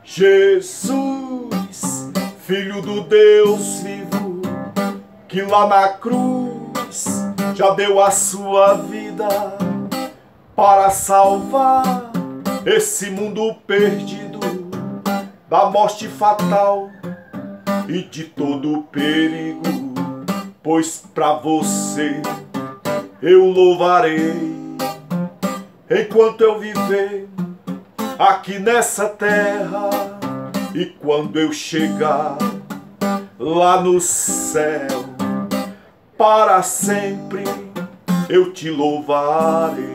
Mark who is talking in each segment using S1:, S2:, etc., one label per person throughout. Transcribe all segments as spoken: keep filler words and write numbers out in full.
S1: Jesus, Filho do Deus vivo, que lá na cruz já deu a sua vida para salvar esse mundo perdido da morte fatal e de todo perigo. Pois pra você eu louvarei enquanto eu viver aqui nessa terra, e quando eu chegar lá no céu, para sempre eu te louvarei.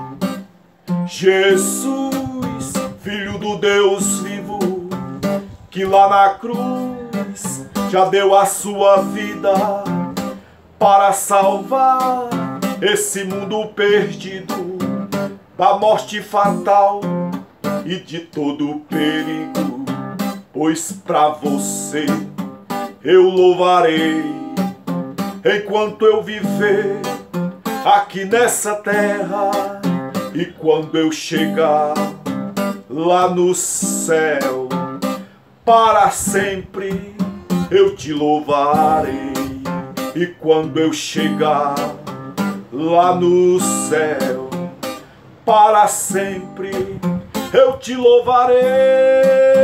S1: Jesus, Filho do Deus vivo, que lá na cruz já deu a sua vida para salvar esse mundo perdido da morte fatal e de todo perigo. Pois pra você eu louvarei enquanto eu viver aqui nessa terra, e quando eu chegar lá no céu, para sempre eu te louvarei. E quando eu chegar lá no céu, para sempre eu te louvarei.